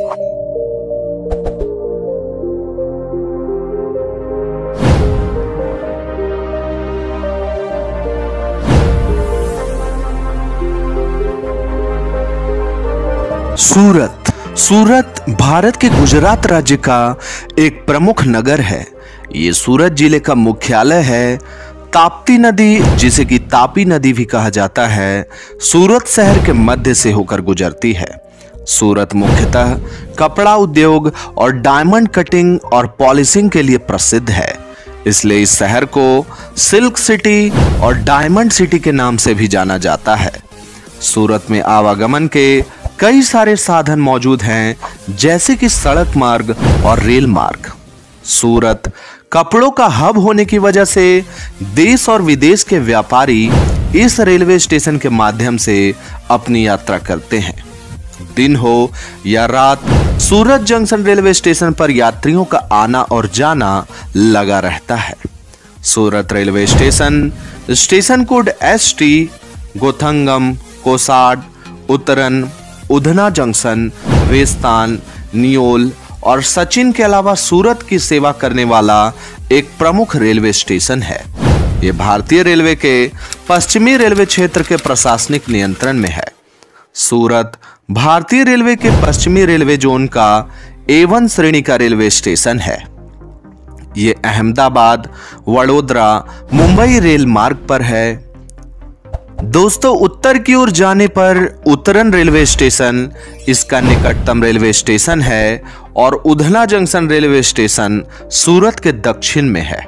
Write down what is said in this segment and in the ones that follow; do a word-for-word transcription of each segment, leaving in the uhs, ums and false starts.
सूरत सूरत भारत के गुजरात राज्य का एक प्रमुख नगर है। ये सूरत जिले का मुख्यालय है। ताप्ती नदी, जिसे कि तापी नदी भी कहा जाता है, सूरत शहर के मध्य से होकर गुजरती है। सूरत मुख्यतः कपड़ा उद्योग और डायमंड कटिंग और पॉलिशिंग के लिए प्रसिद्ध है, इसलिए इस शहर को सिल्क सिटी और डायमंड सिटी के नाम से भी जाना जाता है। सूरत में आवागमन के कई सारे साधन मौजूद हैं, जैसे कि सड़क मार्ग और रेल मार्ग। सूरत कपड़ों का हब होने की वजह से देश और विदेश के व्यापारी इस रेलवे स्टेशन के माध्यम से अपनी यात्रा करते हैं। दिन हो या रात, सूरत जंक्शन रेलवे स्टेशन पर यात्रियों का आना और जाना लगा रहता है। Surat railway station station code S T, Gothangam, Kosad, Utran, Udhna junction, Vestan, Niyol और सचिन के अलावा सूरत की सेवा करने वाला एक प्रमुख रेलवे स्टेशन है। यह भारतीय रेलवे के पश्चिमी रेलवे क्षेत्र के प्रशासनिक नियंत्रण में है। सूरत भारतीय रेलवे के पश्चिमी रेलवे जोन का ए वन श्रेणी का रेलवे स्टेशन है। ये अहमदाबाद, वडोदरा, मुंबई रेल मार्ग पर है। दोस्तों, उत्तर की ओर जाने पर उतरन रेलवे स्टेशन इसका निकटतम रेलवे स्टेशन है और Udhna junction railway station Surat के दक्षिण में है।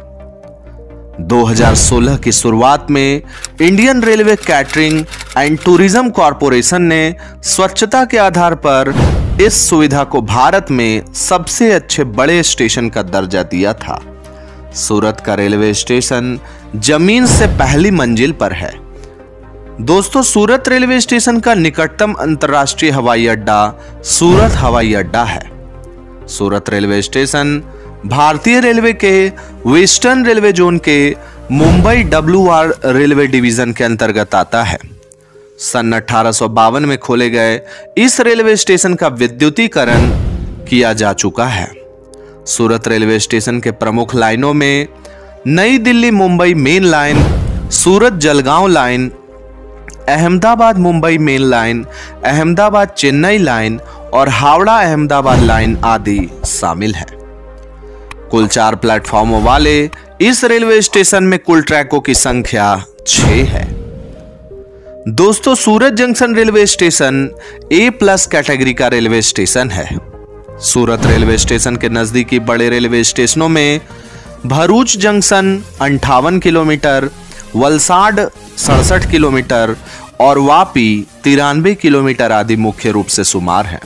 दो हज़ार सोलह की शुरुआत में Indian railway catering and tourism corporation ने स्वच्छता के आधार पर इस सुविधा को भारत में सबसे अच्छे बड़े स्टेशन का दर्जा दिया था। सूरत का रेलवे स्टेशन जमीन से पहली मंजिल पर है। दोस्तों, सूरत रेलवे स्टेशन का निकटतम अंतर्राष्ट्रीय हवाई अड्डा सूरत हवाई अड्डा है। सूरत रेलवे स्टेशन भारतीय रेलवे के वेस्टर्न रेलवे जोन के Mumbai W R railway division के अंतर्गत आता है। सन अठारह सौ बावन में खोले गए इस रेलवे स्टेशन का विद्युतीकरण किया जा चुका है। सूरत रेलवे स्टेशन के प्रमुख लाइनों में नई Delhi Mumbai main line, Surat Jalgaon line, Ahmedabad Mumbai main line, Ahmedabad Chennai line और हावड़ा अहमदाबाद लाइन आदि शामिल है। कुल चार प्लेटफॉर्मों वाले इस रेलवे स्टेशन में कुल ट्रैकों की संख्या छह है। दोस्तों, Surat junction railway station A plus category का रेलवे स्टेशन है। सूरत रेलवे स्टेशन के नजदीकी बड़े रेलवे स्टेशनों में भरूच जंक्शन अंठावन किलोमीटर, वलसाड सड़सठ किलोमीटर और वापी तिरानवे किलोमीटर आदि मुख्य रूप से शुमार है।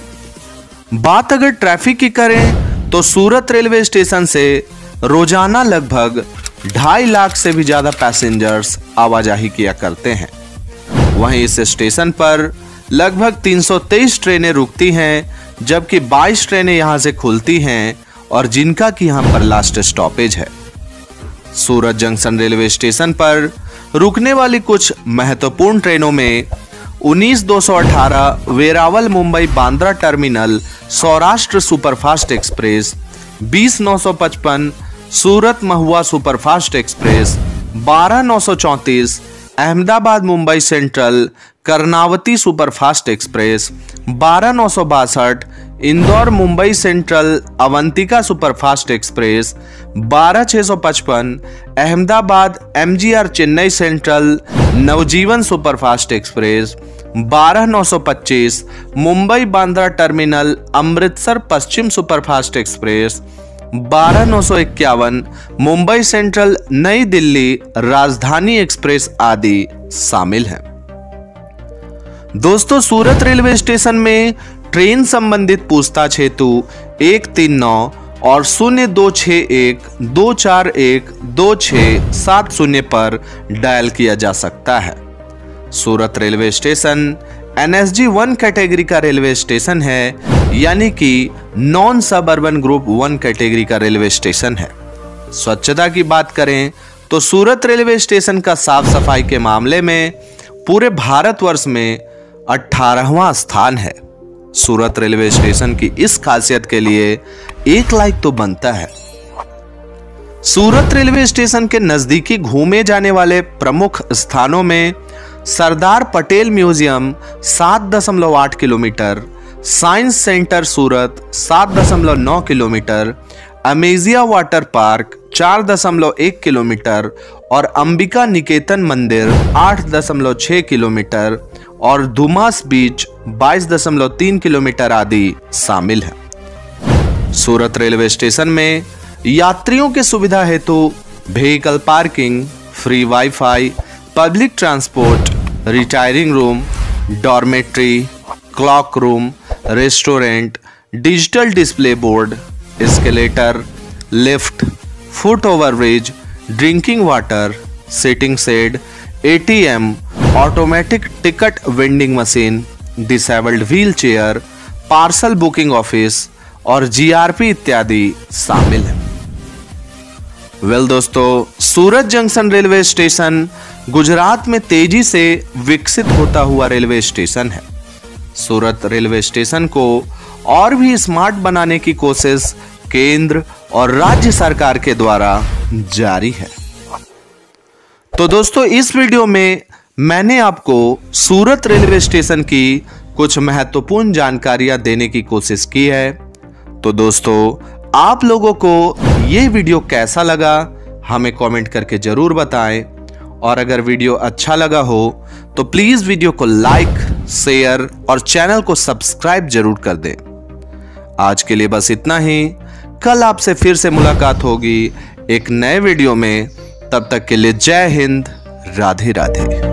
बात अगर ट्रैफिक की करें तो सूरत रेलवे स्टेशन से रोजाना लगभग ढाई लाख से भी ज्यादा पैसेंजर्स आवाजाही किया करते हैं। वहीं इस स्टेशन पर लगभग तीन सौ तेईस ट्रेनें रुकती हैं, जबकि बाईस ट्रेनें यहां से खुलती हैं और जिनका कि यहां पर लास्ट स्टॉपेज है। सूरत जंक्शन रेलवे स्टेशन पर रुकने वाली कुछ महत्वपूर्ण ट्रेनों में उन्नीस दो सौ अठारह Veraval Mumbai Bandra terminal Saurashtra superfast express, बीस नौ सौ पचपन सूरत महुआ सुपरफास्ट एक्सप्रेस, बारह नौ सौ चौंतीस Ahmedabad Mumbai central Karnavati superfast express, बारह नौ सौ बासठ Indore Mumbai central Avantika superfast express, बारह छह सौ पचपन Ahmedabad MGR Chennai central Navjivan superfast express, बारह नौ सौ पच्चीस Mumbai Bandra terminal Amritsar Paschim superfast express, बारह नौ सौ इक्यावन मुंबई सेंट्रल नई दिल्ली राजधानी एक्सप्रेस आदि शामिल हैं। दोस्तों, सूरत रेलवे स्टेशन में ट्रेन संबंधित पूछताछ हेतु एक तीन नौ और शून्य दो छः एक दो चार एक दो छः सात शून्य पर डायल किया जा सकता है। Surat railway station N S G one category का रेलवे स्टेशन है, यानी कि non suburban group one category का रेलवे स्टेशन है। स्वच्छता की बात करें तो सूरत रेलवे स्टेशन का साफ सफाई के मामले में पूरे भारतवर्ष में अठारहवां स्थान है। सूरत रेलवे स्टेशन की इस खासियत के लिए एक लाइक तो बनता है। सूरत रेलवे स्टेशन के नजदीकी घूमे जाने वाले प्रमुख स्थानों में सरदार पटेल म्यूजियम सात दशमलव आठ किलोमीटर, साइंस सेंटर सूरत सात दशमलव नौ किलोमीटर, अमेजिया वाटर पार्क चार दशमलव एक किलोमीटर और अंबिका निकेतन मंदिर आठ दशमलव छह किलोमीटर और धुमास बीच बाईस दशमलव तीन किलोमीटर आदि शामिल है। सूरत रेलवे स्टेशन में यात्रियों की सुविधा हेतु vehicle parking, free wifi, public transport, retiring room, dormitory, cloak room, restaurant, digital display board, escalator, lift, foot overbridge, drinking water, sitting shed, ATM, automatic ticket vending machine, disabled wheel chair, parcel booking office और GRP इत्यादि शामिल है। Well well, दोस्तों, Surat junction railway station Gujarat में तेजी से विकसित होता हुआ रेलवे स्टेशन है। सूरत रेलवे स्टेशन को और भी स्मार्ट बनाने की कोशिश केंद्र और राज्य सरकार के द्वारा जारी है। तो दोस्तों, इस वीडियो में मैंने आपको सूरत रेलवे स्टेशन की कुछ महत्वपूर्ण जानकारियां देने की कोशिश की है। तो दोस्तों, आप लोगों को यह वीडियो कैसा लगा हमें कमेंट करके जरूर बताएं और अगर वीडियो अच्छा लगा हो तो प्लीज वीडियो को लाइक, शेयर और चैनल को सब्सक्राइब जरूर कर दें। आज के लिए बस इतना ही। कल आपसे फिर से मुलाकात होगी एक नए वीडियो में। तब तक के लिए जय हिंद, राधे राधे।